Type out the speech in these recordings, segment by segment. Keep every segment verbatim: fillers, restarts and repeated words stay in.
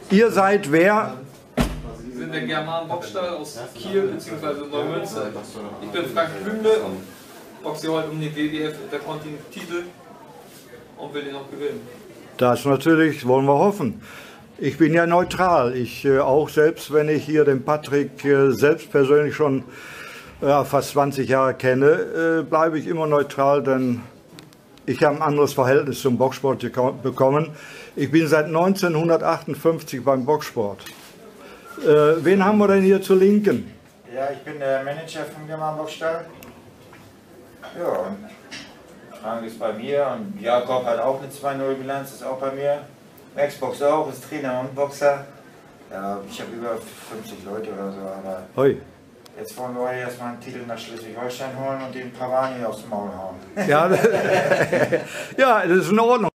Ihr seid wer? Wir sind der German Boxstall aus Kiel bzw. Neumünster. Ich bin Frank Blümle und boxe heute um den W W F-Intercontinental-Titel und will den noch gewinnen. Das natürlich wollen wir hoffen. Ich bin ja neutral. Ich äh, auch selbst, wenn ich hier den Patrick äh, selbst persönlich schon äh, fast zwanzig Jahre kenne, äh, bleibe ich immer neutral, denn ich habe ein anderes Verhältnis zum Boxsport bekommen. Ich bin seit neunzehnhundertachtundfünfzig beim Boxsport. Äh, wen haben wir denn hier zur Linken? Ja, ich bin der Manager vom German Boxstall. Ja, und Frank ist bei mir und Jakob hat auch eine zwei null Bilanz, ist auch bei mir. Max boxt auch, ist Trainer und Boxer. Ja, ich habe über fünfzig Leute oder so, aber Hoi. Jetzt wollen wir erstmal einen Titel nach Schleswig-Holstein holen und den Pavani aufs Maul hauen. Ja, ja, das ist in Ordnung.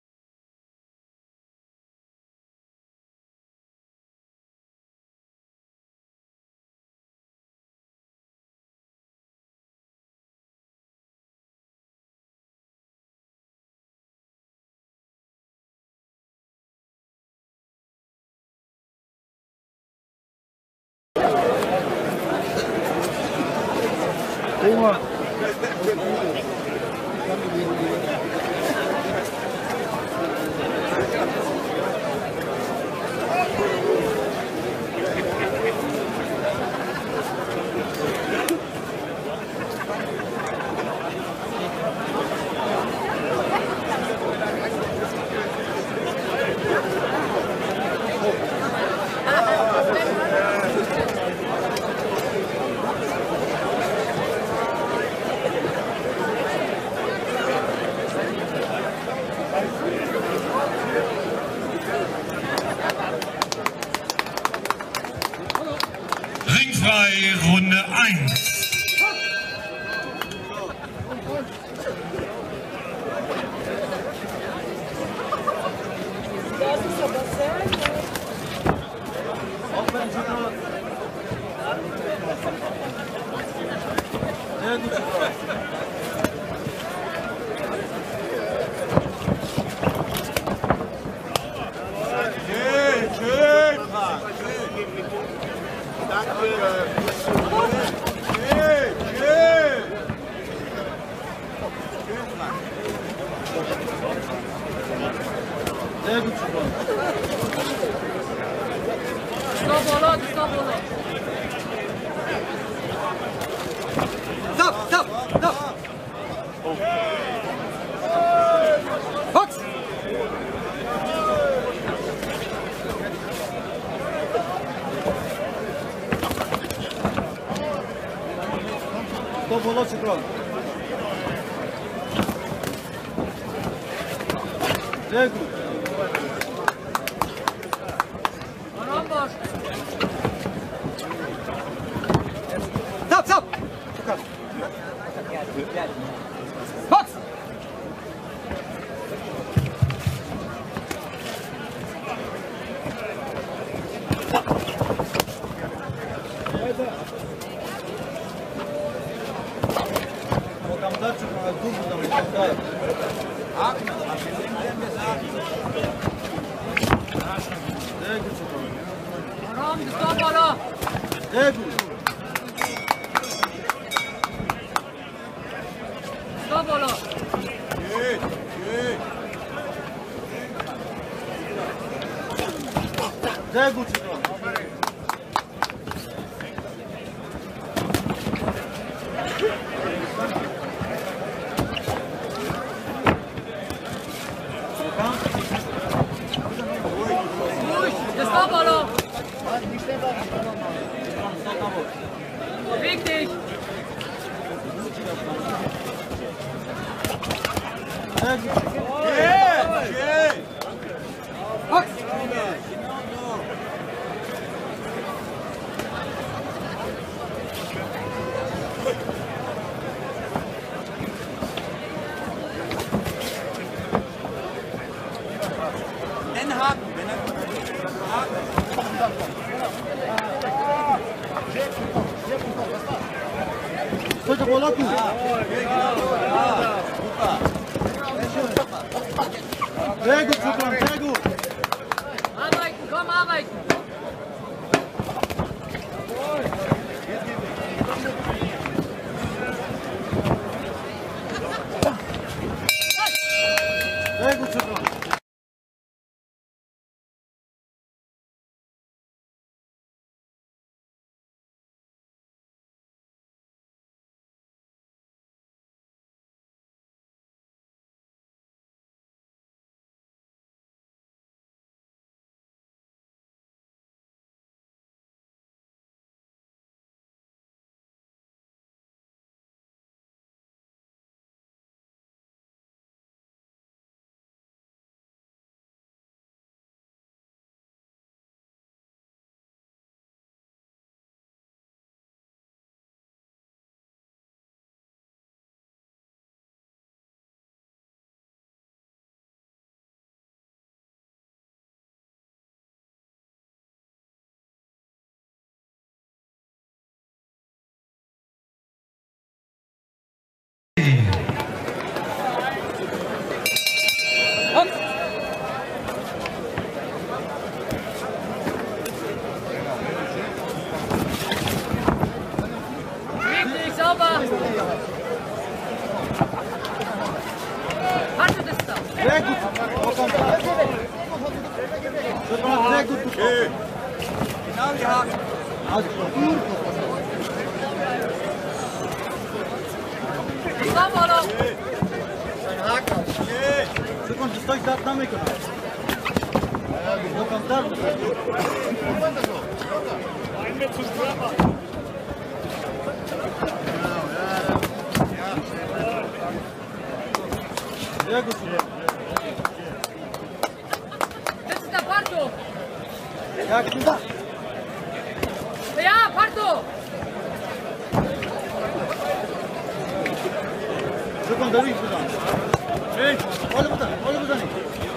Prima. Ringfrei, Runde eins. Sehr gut, Stop, Olot, stop, Olot. Stop, stop, stop. Box. Stop, Olot, Şükran. Sehr gut. Stop, stop! Box! Sehr gut. Stop, Olot. Gut, gut. Sehr gut, Şükran. Ruhig, stop, Olot. Beweg dich! Box! Den Haken, wenn er Sollte wohl locken. Sehr gut, Şükran, sehr gut. Arbeiten, komm, arbeiten. Sehr gut, Super. Richtig, sauber. Hast du das da? Sehr gut. Super, sehr gut. Okay. Genau die Haken. Also, Sauber, oder? ein Haken. Super, das Zeug da damit. Wo kommt das? Sehr gut. Das ist der Parto. Ja, genau. Ja, Parto. Super, da riecht es an. Hey, alle bitte, alle bitte nicht.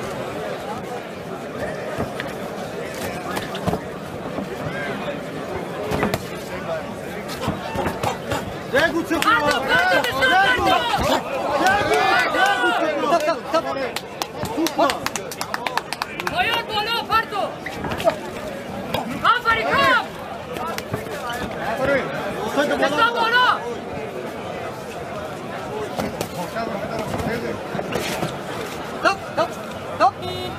Sehr gut, Super. Parto, Parto, das ist der Parto. Sehr gut, sehr gut, Super. Super. Voior, Bolo, Parto. Komm, Fari, komm. Das ist der Bolo. Stop, stop, stop.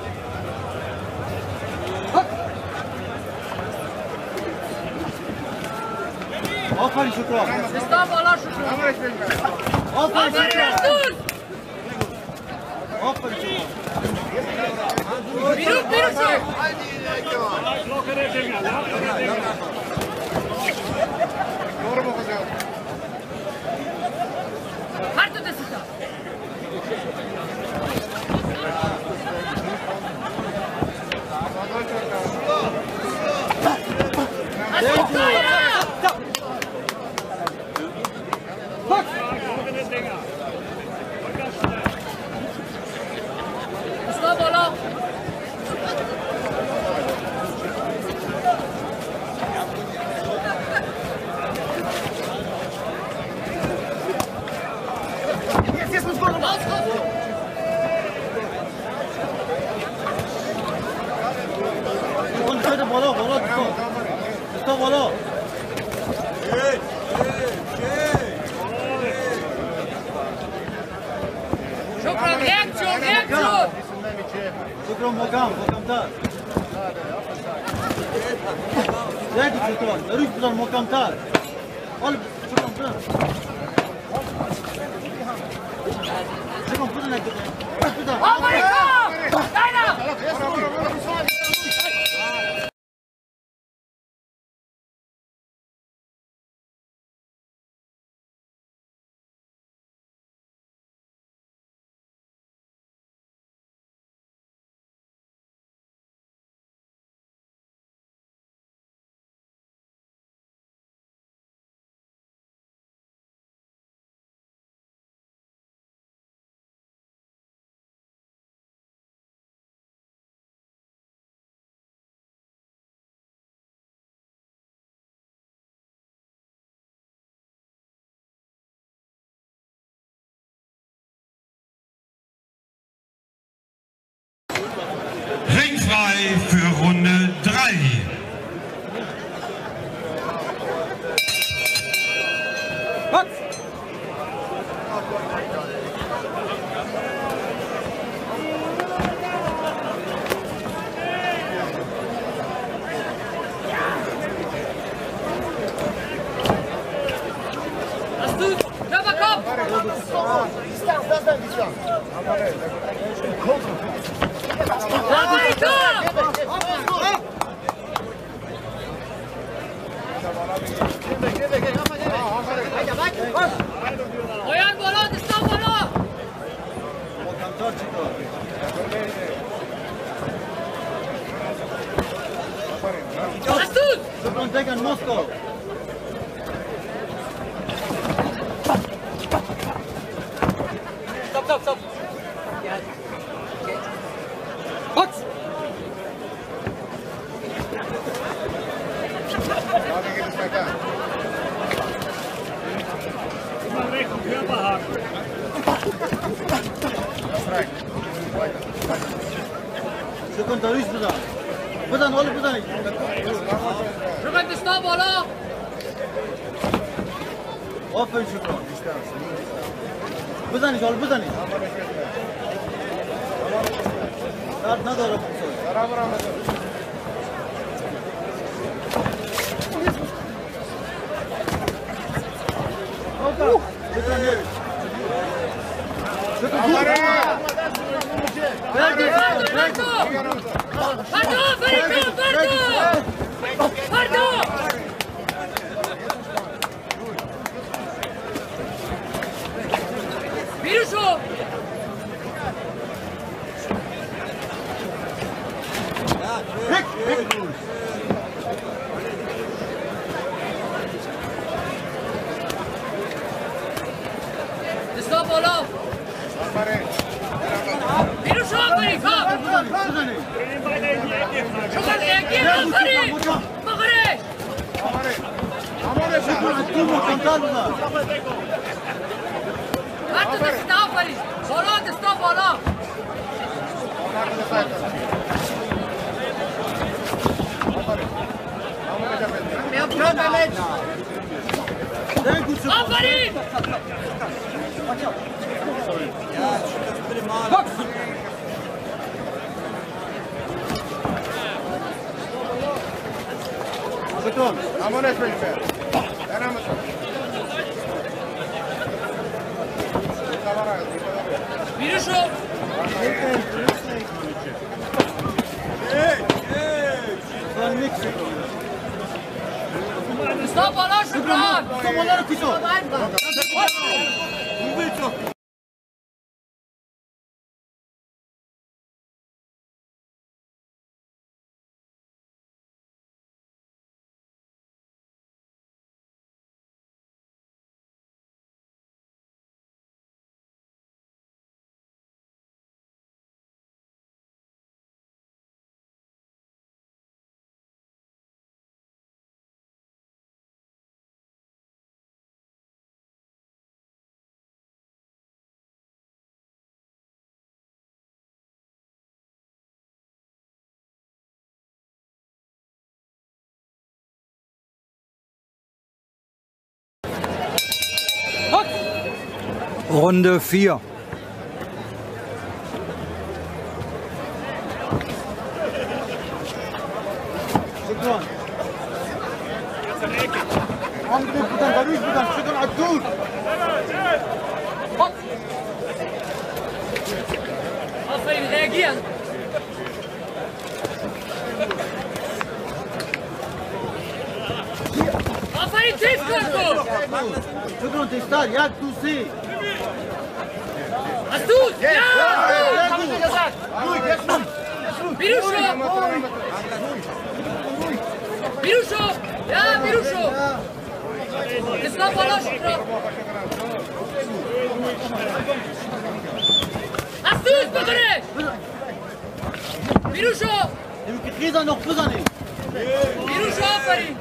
Aferin Şükrü. Das ist der Bolo, Şükrü. Aferin Aferin, Şükrü. Resul. Aferin Şükrü. Minut, minut, Şükrü. Parto, das ist der. Das ist der, ja. Das ist der Bolo. Und şöyle bola, bola tutun. Tutun bola. Şükran, reaktion, reaktion. Şükrü mokam, mokam tar. Sehr gut Şükrü. Da riecht es an mokam tar. Al, Şükrü, Şükrü. Şükrü, tutun ekle. Tutun. Aferin, komm. Deiner. پایان بالا دستان بالا مسعود شكرا تاكن موسكو stop stop stop box شكرا تاريخ بزن بزن ولا بزن شكرا دستان بالا آفرین شکران بزنید حالا بزنید درد نداره Fardo, Fardo! Fardo, Fardo, Fardo! Fardo! Biruşo! Stop بالا! Biruşo آفرین کام! شکر اگه آفرین! مغرش! تو محکم‌تر بزن حتی دست آفرین! بالا دستا بالا! آفرین! شکران امانش بریم برم بیرو دستا بالا شکران! تو بالا رو کشو Runde vier. شكرا عم بدك تروح بدك شكرا على الدور آفرین reagieren! آفرین تیز کن تو! شكرا تشتغل ياك تو سي Astud! Ja! Birusho! Birusho! Ja, Birusho! Destان بالا شکران! Astud بگره! Birusho! يمكن خيزة noch بزني Birusho آفرین!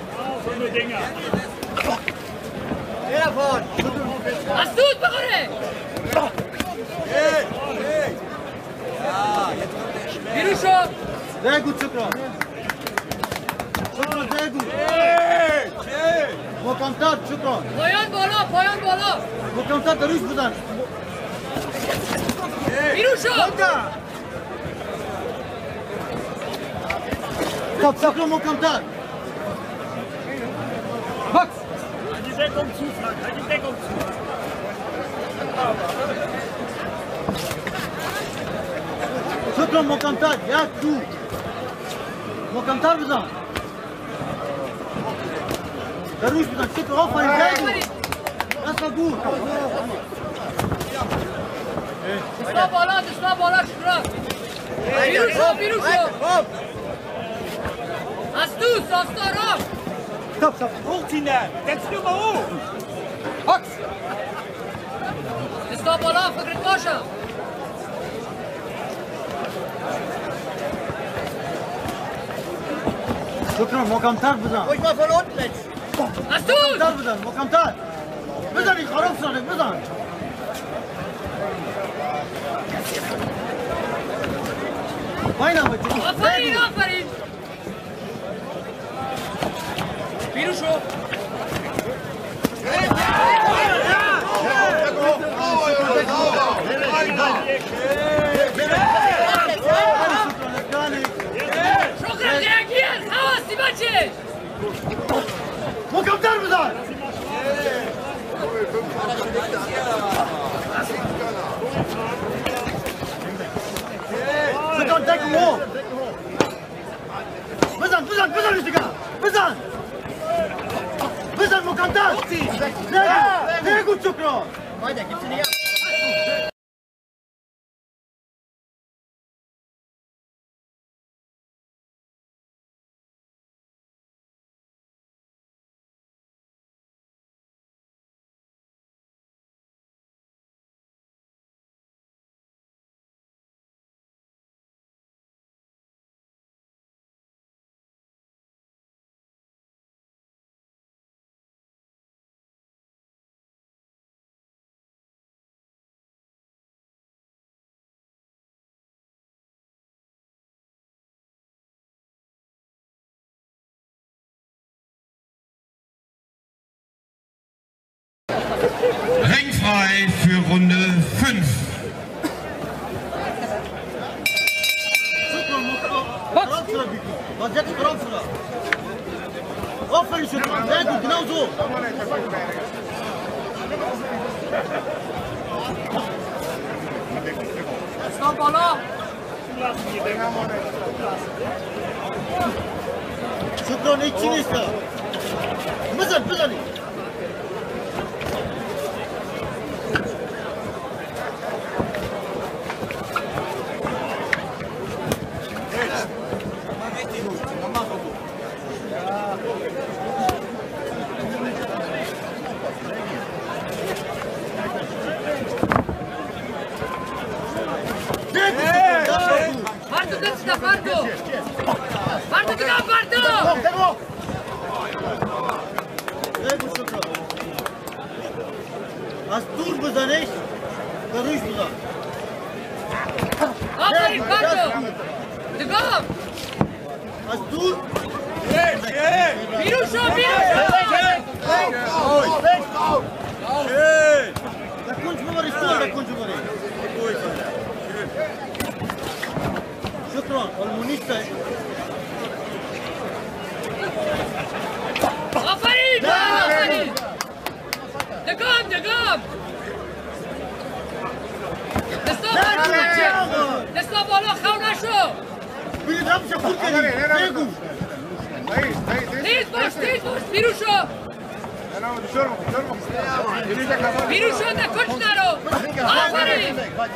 Astud بگره! Birusho! Sehr gut شكرا شكرا sehr gut محکم‌تر شكرا پایان بالا پایان بالا! محکم‌تر دروش بزن Birusho! شكرا محکم‌تر Box Die Deckung zu, Frank, halt die Deckung zu. شكرا مكانتار يا كو مكانتار بزن دروش بزن شكرا آفرین جای اصلا گو دستا بالا دستا بالا شکرا بیرون شو بیرون شو از تو ساستا را Stop, stop. Hochziehen! Setz du mal hoch! دستا بالا فکرت باشم شكرا مكانتار بزن خوش ما فل unten jetzt از تو مكانتار بزن مكانتار بزن این خراب شده بزن باینم بچه آفرین آفرین بیرون شو شکر دیگه حواسی بچه مكانتار بزن بزن دکو مو بزن بزن بزن اشتگاه بزن بزن مكانتار نگو نگو شكرا Ringfrei für Runde fünf. شكرا مكانتار خراب شده بيكو وزيك خراب شده آفرین شكرا نگو گناو زو دستا بالا شكرا هیچی نیست بزن بزنی Parto desta parto parto di là parto نگو شكرا از دور بزنش به روش بزن آفرین parto دگام از دور بیرون شو بیرون شو در کنج ببری سول در کنج ببری شكرا المونيستا آفرین آفرین دگام دگام دستا بالا دستا بالا خو نشو بینید همشه خود کنی نگو تیز باش تیز باش بیرون شو بیرون شو نه کچ نرو آفرین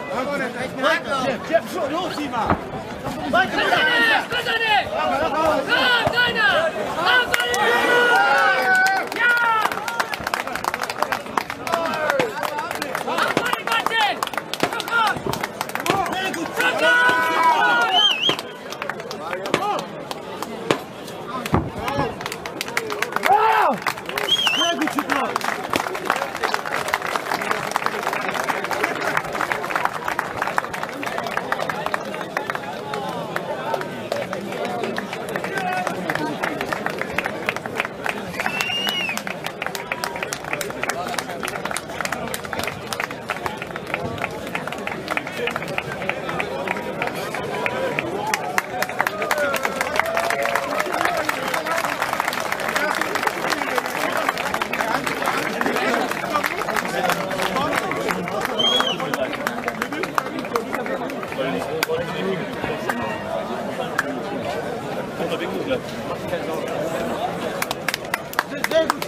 بزنه بزنه کام داینا آفرین آفرین بچه شکر شکر نگو شكرا Sehr gut.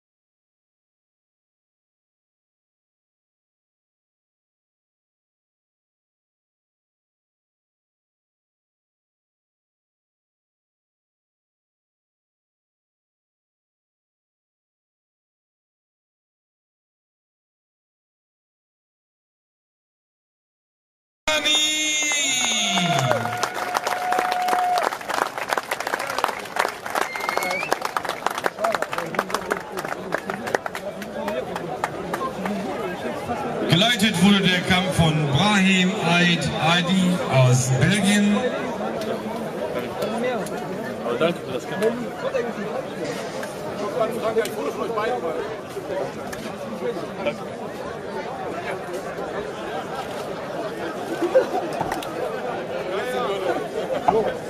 Geleitet wurde der Kampf von Brahim Aid Adi aus Belgien. Aber danke für das Kampf. Danke.